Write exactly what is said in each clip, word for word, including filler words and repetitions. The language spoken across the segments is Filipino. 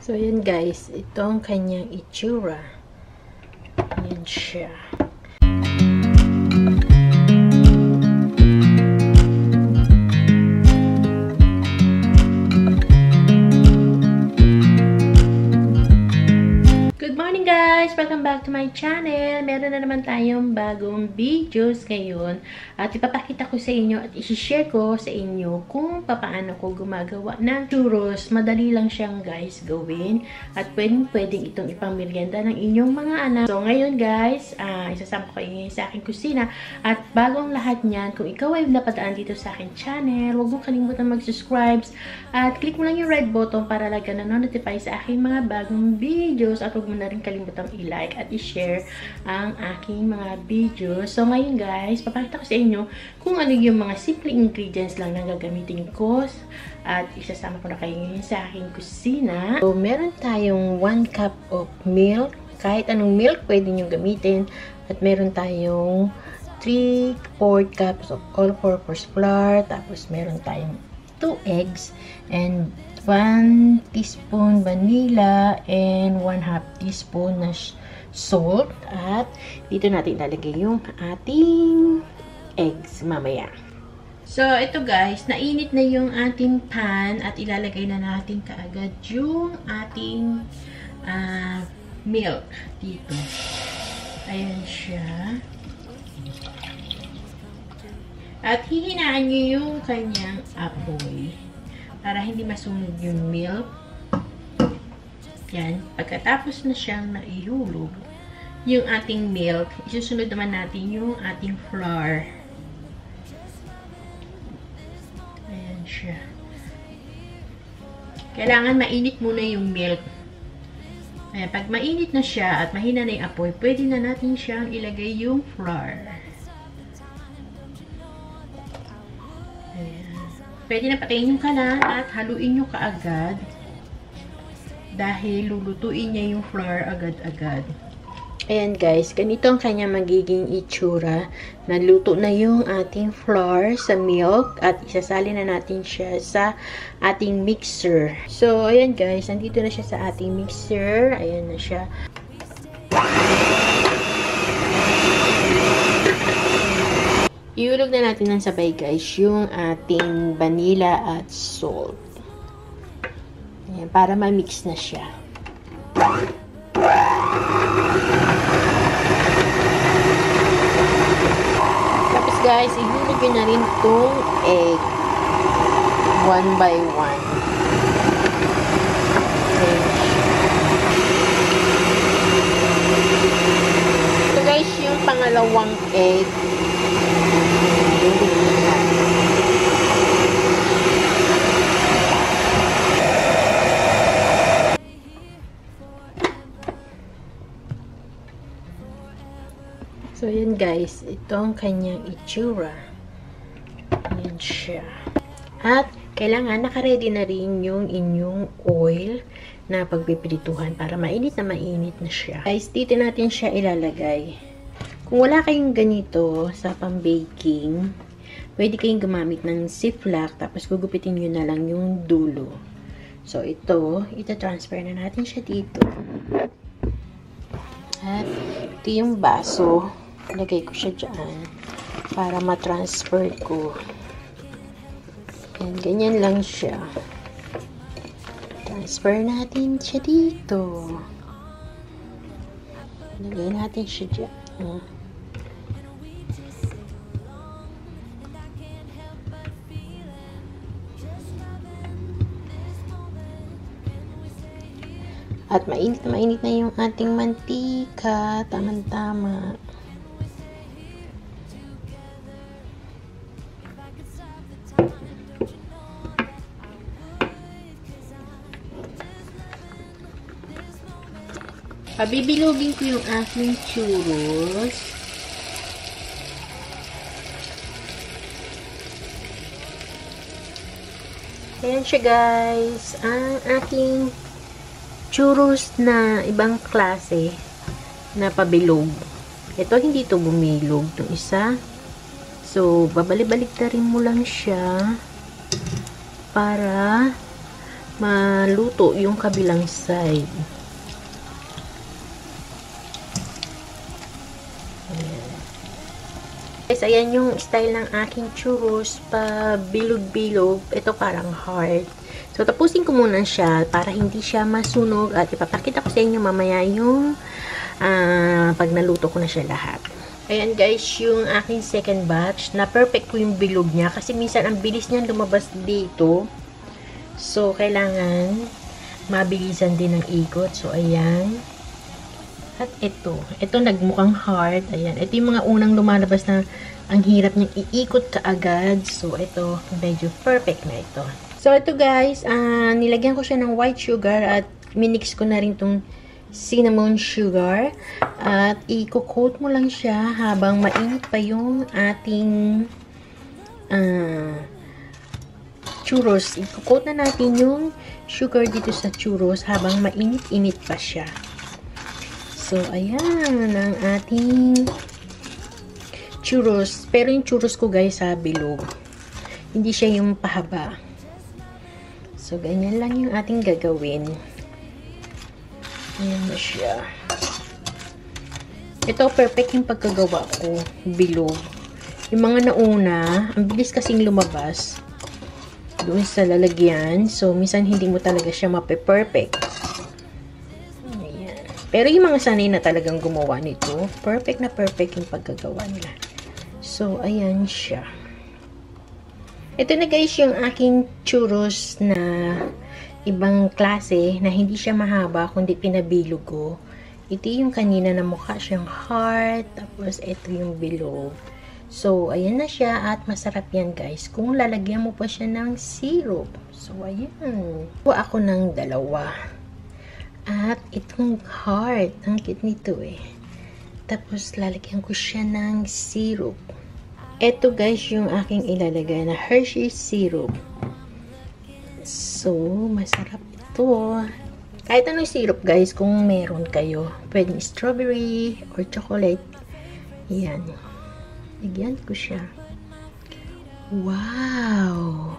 So, yan guys. Ito ang kanyang itsura. Yan siya. Welcome back to my channel. Meron na naman tayong bagong videos ngayon. At ipapakita ko sa inyo at isi-share ko sa inyo kung paano ko gumagawa ng churros. Madali lang siyang guys gawin. At pwedeng pwedeng itong ipangmerienda ng inyong mga anak. So ngayon guys, uh, isasama ko kayo sa aking kusina. At bagong lahat niyan, kung ikaw ay napadaan dito sa aking channel, huwag mong kalimutan mag-subscribe. At click mo lang yung red button para like na notify sa aking mga bagong videos. At huwag mo na rin kalimutan i-like at i-share ang aking mga videos. So, ngayon guys, papakita ko sa inyo kung ano yung mga simple ingredients lang na gagamitin ko at isasama ko na kayo ngayon sa aking kusina. So, meron tayong one cup of milk. Kahit anong milk pwede nyo gamitin. At meron tayong three to four cups of all-purpose flour. Tapos, meron tayong two eggs and one teaspoon vanilla and one half teaspoon na salt. At dito natin ilalagay yung ating eggs mamaya. So, ito guys, nainit na yung ating pan at ilalagay na natin kaagad yung ating uh, milk dito. Ayan siya. At hihinaan nyo yung kanyang apoy para hindi masunog yung milk. Yan. Pagkatapos na siyang naihulog yung ating milk, isusunod naman natin yung ating flour. Ayan siya. Kailangan mainit muna yung milk. Ayan. Pag mainit na siya at mahina na yung apoy, pwede na natin siyang ilagay yung flour. Ayan. Pwede na patayin yung kalan at haluin nyo kaagad. Dahil lulutuin niya yung flour agad-agad. Ayan guys, ganito ang kanya magiging itsura. Naluto na yung ating flour sa milk at isasali na natin siya sa ating mixer. So, ayan guys, nandito na siya sa ating mixer. Ayan na siya. Iulog na natin ng sabay guys yung ating vanilla at salt. Ayan, para ma-mix na siya. Tapos guys, ihulog nyo na rin itong egg. One by one. Ayan. So guys, yung pangalawang egg. So, yan guys. Ito ang kanyang itsura. Yan siya. At, kailangan nakaready na rin yung inyong oil na pagpipirituhan para mainit na mainit na siya. Guys, dito natin siya ilalagay. Kung wala kayong ganito sa pang-baking, pwede kayong gumamit ng ziplock tapos gugupitin nyo na lang yung dulo. So, ito, ita-transfer na natin siya dito. At, ito yung baso. Lagay ko siya dyan para ma-transfer ko. Yan, ganyan lang siya. Transfer natin siya dito. Lagay natin siya dyan. Hmm. At mainit na mainit na yung ating mantika. Tamang-tama. Pabibilogin ko yung aking churros. Ayan siya guys. Ang ating churros na ibang klase na pabilog. Ito hindi to bumilog. Itong isa. So, babalik-balik na rin mo lang siya para maluto yung kabilang side. Ayan. Guys, ayan yung style ng aking churros, pa bilog-bilog. Ito parang heart. So, tapusin ko muna siya para hindi siya masunog at ipapakita ko sa inyo mamaya yung uh, pag naluto ko na siya lahat. Ayan guys, yung aking second batch, na perfect ko yung bilog niya kasi minsan ang bilis niya lumabas dito. So, kailangan mabilisan din ang ikot. So, ayan. At ito. Ito nagmukhang heart. Ayan. Ito yung mga unang lumalabas na ang hirap niyang iikot kaagad. So, ito. Medyo perfect na ito. So, ito guys, uh, nilagyan ko siya ng white sugar at minix ko na rin itong cinnamon sugar. At i-coat mo lang siya habang mainit pa yung ating uh, churros. I-coat na natin yung sugar dito sa churros habang mainit-init pa siya. So, ayan ang ating churros. Pero yung churros ko guys sa bilog. Hindi siya yung pahaba. So, ganyan lang yung ating gagawin. Ayan na siya. Ito, perfect yung pagkagawa ko. Bilog. Yung mga nauna, ang bilis kasing lumabas doon sa lalagyan. So, minsan hindi mo talaga siya mape-perfect. Ayan. Pero yung mga sanay na talagang gumawa nito, perfect na perfect yung pagkagawa nila. So, ayan siya. Ito na guys yung aking churros na ibang klase na hindi siya mahaba kundi pinabilog ko. Ito yung kanina na mukha siyang heart, tapos ito yung bilog. So, ayan na siya at masarap yan guys kung lalagyan mo pa siya ng syrup. So, ayan. Kuha ako ng dalawa. At itong heart, ang cute nito eh. Tapos lalagyan ko siya ng syrup. Ito guys yung aking ilalagay na Hershey's syrup. So, masarap ito. Kahit anong syrup guys, kung meron kayo. Pwedeng strawberry or chocolate. Yan. Bigyan ko siya. Wow!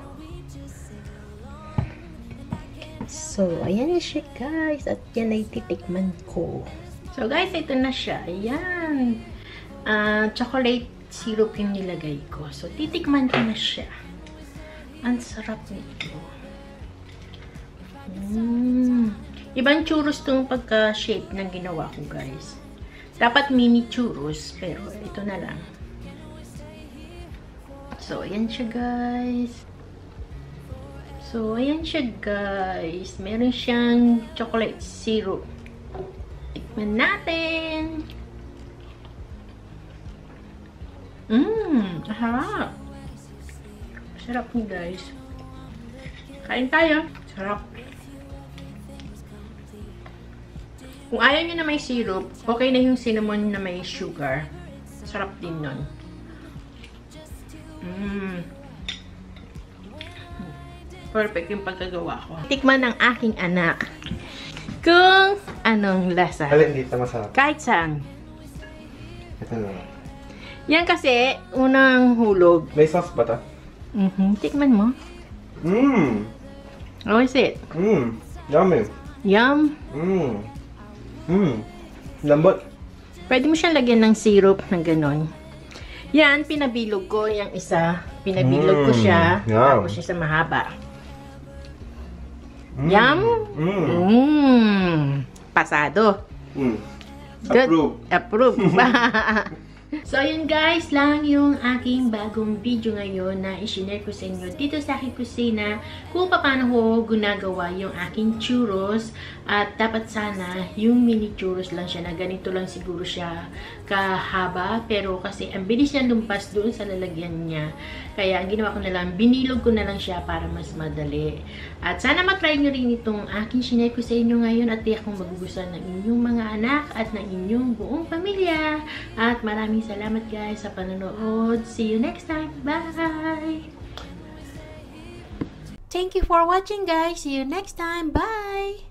So, ayan na siya guys. At yan ay titikman ko. So guys, ito na siya. Ayan. Uh, chocolate syrup yung nilagay ko. So, titikman ko na siya. Ang sarap nito. Mm. Ibang churros tong pagka-shape na ginawa ko, guys. Dapat mini churros, pero ito na lang. So, ayan siya, guys. So, ayan siya, guys. Meron siyang chocolate syrup. Tikman natin. Mmm, harap. Sarap ni guys. Kain tayo. Sarap. Kung ayaw nyo na may syrup, okay na yung cinnamon na may sugar. Sarap din nun. Mmm. Perfect yung pagkagawa ko. Tikman ng aking anak. Kung anong lasa. Alin dito masarap? Kahit saan. Ito na. Yan kasi, unang hulog. May sauce ba ito? Mm-hmm. Tikman mo. Mmm. How is it? Mmm. Yummy. Yum. Mmm. Mmm. Lambot. Pwede mo siyang lagyan ng syrup ng ganon. Yan, pinabilog ko. Yung isa, pinabilog ko siya. Mm, yum. Tapos yung sa mahaba. Mm. Yum. Mmm. Mmm. Pasado. Mmm. Good. Approve. Approve. So, yun guys, lang yung aking bagong video ngayon na i-share ko sa inyo dito sa aking kusina kung paano ko ginagawa yung aking churros. At dapat sana yung mini churros lang siya na ganito lang siguro siya kahaba. Pero kasi ang bilis niya lumpas doon sa lalagyan niya. Kaya ang ginawa ko na lang, binilog ko na lang siya para mas madali. At sana matry nyo rin itong aking share ko sa inyo ngayon at tiyak kong magugustuhan ng inyong mga anak at ng inyong buong pamilya. At maraming salamat guys sa panonood. See you next time. Bye! Thank you for watching guys. See you next time. Bye!